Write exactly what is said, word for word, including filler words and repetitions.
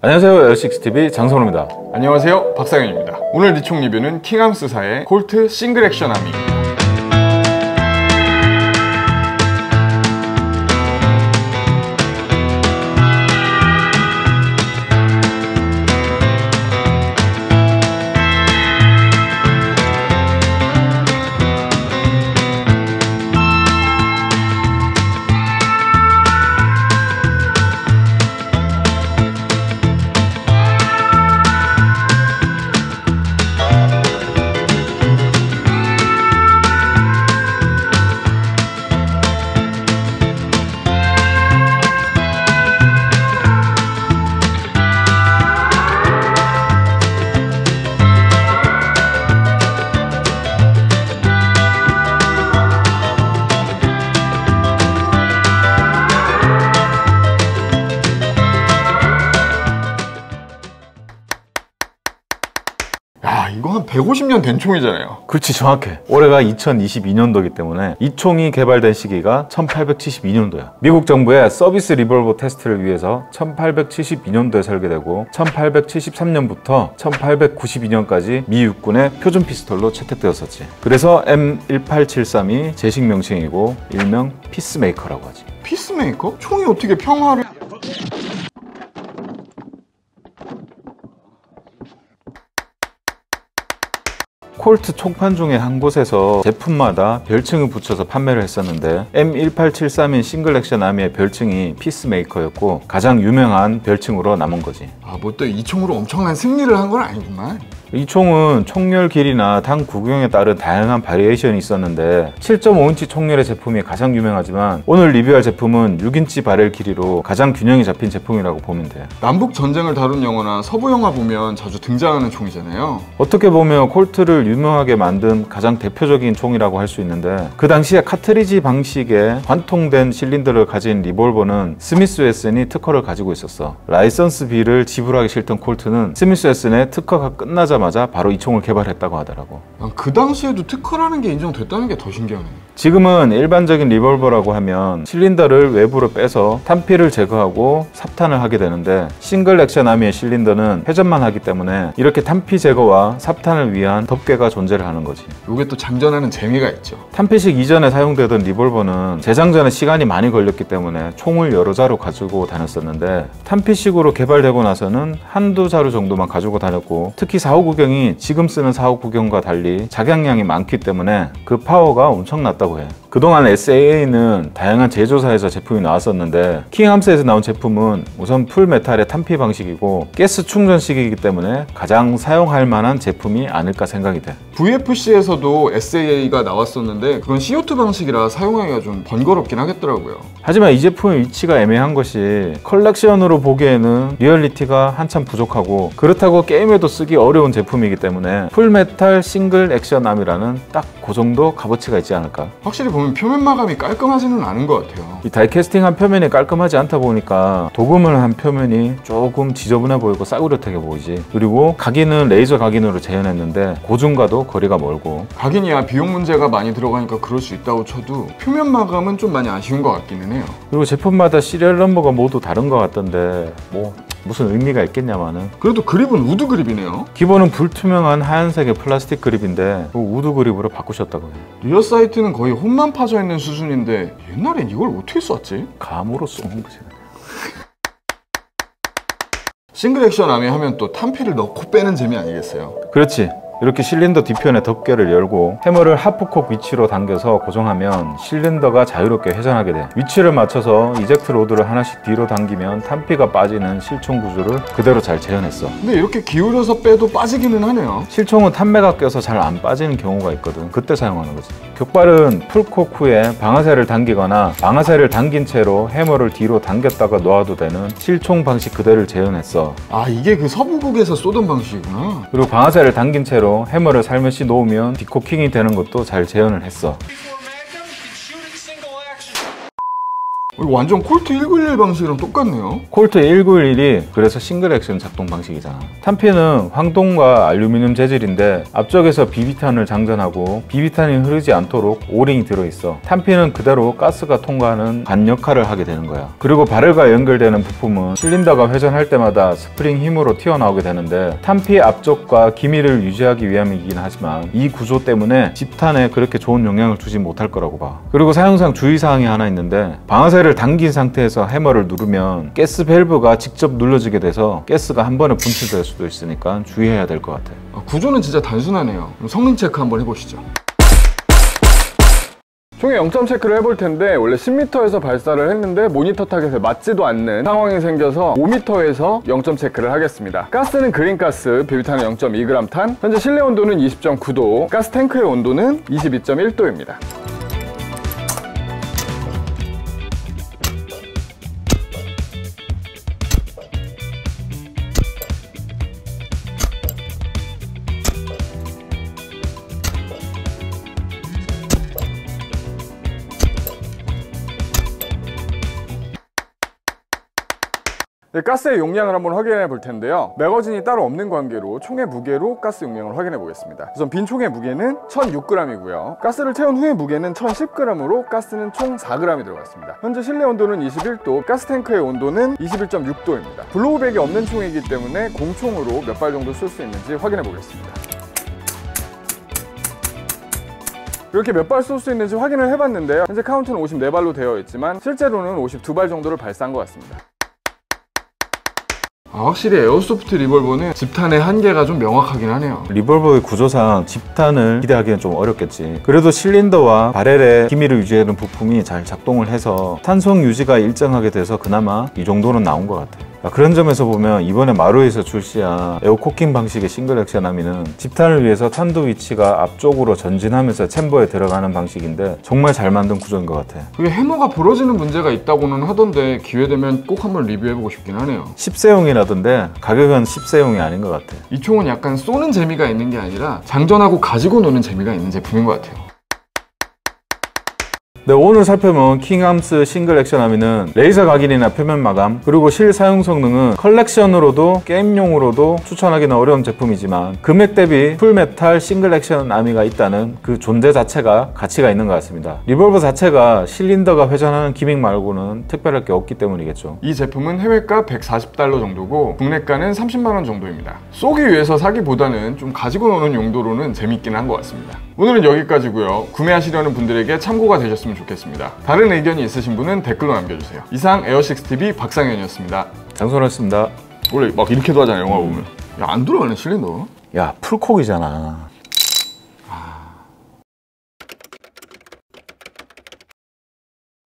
안녕하세요, 엘식스티비 장성호입니다. 안녕하세요, 박상현입니다. 오늘 리총 리뷰는 킹암스사의 콜트 싱글 액션 아미입니다. 야, 이거 한 백오십 년 된 총이잖아요. 그렇지, 정확해. 올해가 이천이십이 년도이기 때문에 이 총이 개발된 시기가 천팔백칠십이 년도야. 미국 정부의 서비스 리볼버 테스트를 위해서 천팔백칠십이 년도에 설계되고 천팔백칠십삼 년부터 천팔백구십이 년까지 미 육군의 표준 피스톨로 채택되었었지. 그래서 엠 일팔칠삼이 제식 명칭이고 일명 피스메이커라고 하지. 피스메이커? 총이 어떻게 평화를... 콜트 총판 중에 한 곳에서 제품마다 별칭을 붙여서 판매를 했었는데 엠 일팔칠삼인 싱글 액션 아미의 별칭이 피스메이커였고 가장 유명한 별칭으로 남은 거지. 아, 뭐 또 이 총으로 엄청난 승리를 한 건 아니구만. 이 총은 총열 길이나 당 구경에 따른 다양한 바리에이션이 있었는데 칠 점 오 인치 총열의 제품이 가장 유명하지만 오늘 리뷰할 제품은 육 인치 바렐 길이로 가장 균형이 잡힌 제품이라고 보면 돼. 남북 전쟁을 다룬 영화나 서부 영화 보면 자주 등장하는 총이잖아요. 어떻게 보면 콜트를 유명하게 만든 가장 대표적인 총이라고 할 수 있는데 그 당시에 카트리지 방식의 관통된 실린더를 가진 리볼버는 스미스 웨슨이 특허를 가지고 있었어. 라이선스 B를 지불하기 싫던 콜트는 스미스 웨슨의 특허가 끝나자마자 바로 이 총을 개발했다고 하더라고. 그 당시에도 특허라는 게 인정됐다는 게 더 신기하네. 지금은 일반적인 리볼버라고 하면 실린더를 외부로 빼서 탄피를 제거하고 삽탄을 하게 되는데 싱글 액션 아미의 실린더는 회전만 하기 때문에 이렇게 탄피 제거와 삽탄을 위한 덮개가 존재를 하는 거지. 이게 또 장전하는 재미가 있죠. 탄피식 이전에 사용되던 리볼버는 재장전에 시간이 많이 걸렸기 때문에 총을 여러 자루 가지고 다녔었는데 탄피식으로 개발되고 나서는 한두 자루 정도만 가지고 다녔고 특히 사오구경이 지금 쓰는 사오구경과 달리 작용량이 많기 때문에 그 파워가 엄청났다고 해. 그동안 에스 에이 에이는 다양한 제조사에서 제품이 나왔었는데 킹암스에서 나온 제품은 우선 풀메탈의 탄피 방식이고 가스 충전식이기 때문에 가장 사용할 만한 제품이 아닐까 생각이 돼. 브이 에프 씨에서도 에스 에이 에이가 나왔었는데 그건 씨 오 투 방식이라 사용하기가 좀 번거롭긴 하겠더라고요. 하지만 이 제품의 위치가 애매한 것이 컬렉션으로 보기에는 리얼리티가 한참 부족하고 그렇다고 게임에도 쓰기 어려운 제품이기 때문에 풀메탈 싱글 액션 아미라는 딱 그 정도 값어치가 있지 않을까. 확실히 보면 표면 마감이 깔끔하지는 않은 것 같아요. 이 다이캐스팅한 표면이 깔끔하지 않다 보니까 도금을 한 표면이 조금 지저분해 보이고 싸구려하게 보이지. 그리고 각인은 레이저 각인으로 재현했는데 고증과도 거리가 멀고. 각인이야 비용 문제가 많이 들어가니까 그럴 수 있다고 쳐도 표면 마감은 좀 많이 아쉬운 것 같기는 해요. 그리고 제품마다 시리얼 넘버가 모두 다른 것 같던데 뭐 무슨 의미가 있겠냐마는. 그래도 그립은 우드 그립이네요. 기본은 불투명한 하얀색의 플라스틱 그립인데 그 우드 그립으로 바꾸셨다고 해요. 리어 사이트는 거의 홈만 파져 있는 수준인데 옛날엔 이걸 어떻게 썼지? 감으로 쏘는 거지. 싱글 액션 아미 하면 또 탄피를 넣고 빼는 재미 아니겠어요? 그렇지. 이렇게 실린더 뒤편의 덮개를 열고 해머를 하프콕 위치로 당겨서 고정하면 실린더가 자유롭게 회전하게 돼. 위치를 맞춰서 이젝트 로드를 하나씩 뒤로 당기면 탄피가 빠지는 실총 구조를 그대로 잘 재현했어. 근데 이렇게 기울여서 빼도 빠지기는 하네요. 실총은 탄매가 껴서 잘 안 빠지는 경우가 있거든. 그때 사용하는 거지. 격발은 풀콕 후에 방아쇠를 당기거나 방아쇠를 당긴 채로 해머를 뒤로 당겼다가 놓아도 되는 실총 방식 그대를 재현했어. 아, 이게 그 서부국에서 쏘던 방식이구나. 그리고 방아쇠를 당긴 채로 해머를 살며시 놓으면 디코킹이 되는 것도 잘 재현을 했어. 이거 완전 콜트 일구일일 방식이랑 똑같네요. 콜트 일구일일이 그래서 싱글 액션 작동 방식이잖아. 탄피는 황동과 알루미늄 재질인데 앞쪽에서 비비탄을 장전하고 비비탄이 흐르지 않도록 오링이 들어있어. 탄피는 그대로 가스가 통과하는 관 역할을 하게 되는 거야. 그리고 바렐과 연결되는 부품은 실린더가 회전할 때마다 스프링 힘으로 튀어나오게 되는데 탄피 앞쪽과 기미를 유지하기 위함이긴 하지만 이 구조 때문에 집탄에 그렇게 좋은 영향을 주지 못할 거라고 봐. 그리고 사용상 주의사항이 하나 있는데 방아쇠를 당긴 상태에서 해머를 누르면 가스 밸브가 직접 눌러지게 돼서 가스가 한 번에 분출될 수도 있으니까 주의해야 될 것 같아. 아, 구조는 진짜 단순하네요. 그럼 성능 체크 한번 해보시죠. 총의 영 점 체크를 해볼 텐데 원래 십 미터에서 발사를 했는데 모니터 타겟에 맞지도 않는 상황이 생겨서 오 미터에서 영 점 체크를 하겠습니다. 가스는 그린가스, 비비탄은 영 점 이 그램 탄, 현재 실내 온도는 이십 점 구 도, 가스 탱크의 온도는 이십이 점 일 도입니다. 네, 가스의 용량을 한번 확인해 볼 텐데요. 매거진이 따로 없는 관계로 총의 무게로 가스 용량을 확인해 보겠습니다. 우선 빈 총의 무게는 천육 그램이고요. 가스를 채운 후의 무게는 천십 그램으로 가스는 총 사 그램이 들어갔습니다. 현재 실내 온도는 이십일 도, 가스 탱크의 온도는 이십일 점 육 도입니다. 블로우백이 없는 총이기 때문에 공총으로 몇 발 정도 쏠 수 있는지 확인해 보겠습니다. 이렇게 몇 발 쏠 수 있는지 확인을 해봤는데요. 현재 카운트는 오십사 발로 되어 있지만 실제로는 오십이 발 정도를 발사한 것 같습니다. 아, 확실히 에어소프트 리볼버는 집탄의 한계가 좀 명확하긴 하네요. 리볼버의 구조상 집탄을 기대하기는 좀 어렵겠지. 그래도 실린더와 바렐의 기미를 유지하는 부품이 잘 작동을 해서 탄속 유지가 일정하게 돼서 그나마 이 정도는 나온 것 같아. 그런 점에서 보면 이번에 마루에서 출시한 에어코킹 방식의 싱글 액션 하미는 집탄을 위해서 탄도 위치가 앞쪽으로 전진하면서 챔버에 들어가는 방식인데 정말 잘 만든 구조인 것 같아. 그게 해머가 부러지는 문제가 있다고는 하던데 기회되면 꼭 한번 리뷰해보고 싶긴 하네요. 십 세용이라던데 가격은 십 세용이 아닌 것 같아. 이 총은 약간 쏘는 재미가 있는 게 아니라 장전하고 가지고 노는 재미가 있는 제품인 것 같아요. 네, 오늘 살펴본 킹암스 싱글 액션 하미는 레이저 각인이나 표면 마감 그리고 실사용 성능은 컬렉션으로도 게임용으로도 추천하기는 어려운 제품이지만 금액 대비 풀메탈 싱글 액션 하미가 있다는 그 존재 자체가 가치가 있는 것 같습니다. 리볼버 자체가 실린더가 회전하는 기믹 말고는 특별할 게 없기 때문이겠죠. 이 제품은 해외가 백사십 달러 정도고 국내가는 삼십만 원 정도입니다. 쏘기 위해서 사기보다는 좀 가지고 노는 용도로는 재밌긴 한 것 같습니다. 오늘은 여기까지고요. 구매하시려는 분들에게 참고가 되셨으면 좋겠습니다. 다른 의견이 있으신 분은 댓글로 남겨주세요. 이상 에어식스티비 박상현이었습니다. 장소였습니다. 원래 막 이렇게도 하잖아요, 영화 보면. 야, 안 들어가네, 실린더. 야, 풀콕이잖아.